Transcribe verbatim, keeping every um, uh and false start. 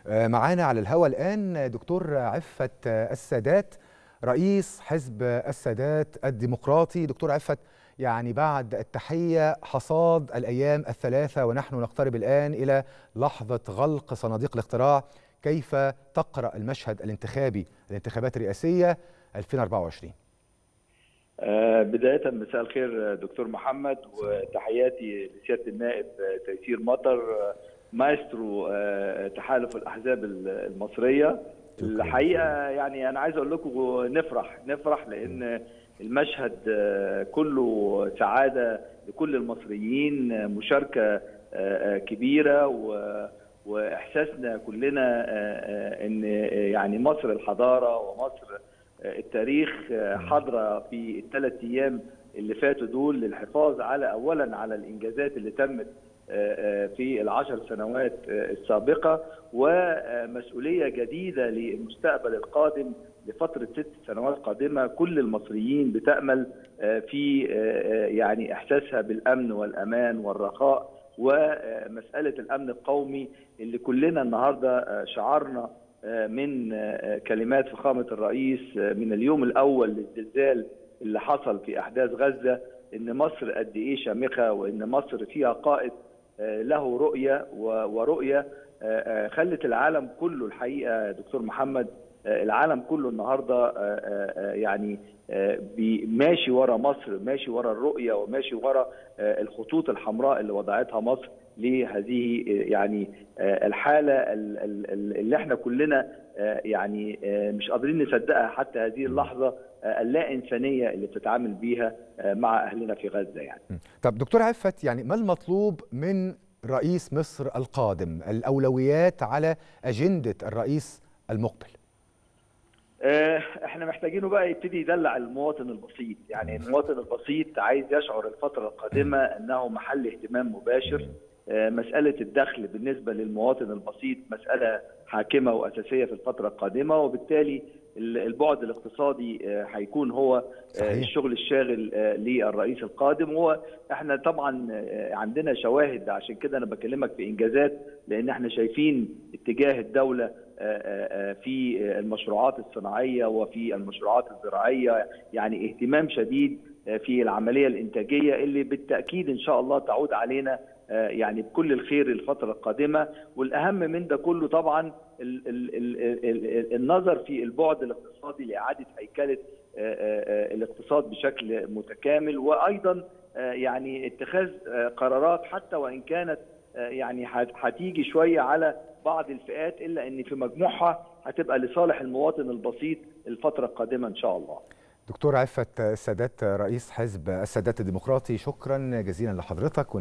معانا على الهواء الآن دكتور عفت السادات رئيس حزب السادات الديمقراطي. دكتور عفت، يعني بعد التحية، حصاد الأيام الثلاثة ونحن نقترب الآن إلى لحظة غلق صناديق الاقتراع، كيف تقرأ المشهد الانتخابي الانتخابات الرئاسية ألفين وأربعة وعشرين؟ آه بداية مساء الخير دكتور محمد، وتحياتي لسيادة النائب تيسير مطر مايسترو آه تحالف الأحزاب المصرية. الحقيقة يعني أنا عايز أقول لكم نفرح نفرح لأن المشهد آه كله سعادة لكل المصريين، مشاركة آه كبيرة، و واحساسنا كلنا ان يعني مصر الحضاره ومصر التاريخ حاضره في الثلاث ايام اللي فاتوا دول للحفاظ على اولا على الانجازات اللي تمت في العشر سنوات السابقه، ومسؤوليه جديده للمستقبل القادم لفتره ست سنوات قادمه. كل المصريين بتامل في يعني احساسها بالامن والامان والرخاء، ومسألة الأمن القومي اللي كلنا النهاردة شعرنا من كلمات فخامة الرئيس من اليوم الأول للزلزال اللي حصل في أحداث غزة، إن مصر قد إيه شامخة، وإن مصر فيها قائد له رؤية ورؤية خلت العالم كله الحقيقة دكتور محمد، العالم كله النهارده يعني ماشي ورا مصر، ماشي ورا الرؤيه وماشي ورا الخطوط الحمراء اللي وضعتها مصر لهذه يعني الحاله اللي احنا كلنا يعني مش قادرين نصدقها حتى هذه اللحظه، اللا انسانيه اللي بتتعامل بيها مع اهلنا في غزه يعني. طب دكتور عفت، يعني ما المطلوب من رئيس مصر القادم؟ الاولويات على اجنده الرئيس المقبل؟ احنا محتاجينه بقى يبتدي يدلع المواطن البسيط، يعني المواطن البسيط عايز يشعر الفترة القادمة انه محل اهتمام مباشر. مسألة الدخل بالنسبة للمواطن البسيط مسألة حاكمة وأساسية في الفترة القادمة، وبالتالي البعد الاقتصادي هيكون هو صحيح. الشغل الشاغل للرئيس القادم. هو احنا طبعا عندنا شواهد، عشان كده انا بكلمك في انجازات، لان احنا شايفين اتجاه الدولة في المشروعات الصناعية وفي المشروعات الزراعية، يعني اهتمام شديد في العملية الإنتاجية اللي بالتأكيد إن شاء الله تعود علينا يعني بكل الخير الفترة القادمة. والأهم من ده كله طبعا ال ال ال النظر في البعد الاقتصادي لإعادة هيكلة الاقتصاد بشكل متكامل، وأيضا يعني اتخاذ قرارات حتى وإن كانت يعني هتيجي شوية على بعض الفئات، إلا أن في مجموعها هتبقى لصالح المواطن البسيط الفترة القادمة إن شاء الله. دكتور عفت السادات رئيس حزب السادات الديمقراطي، شكرا جزيلا لحضرتك.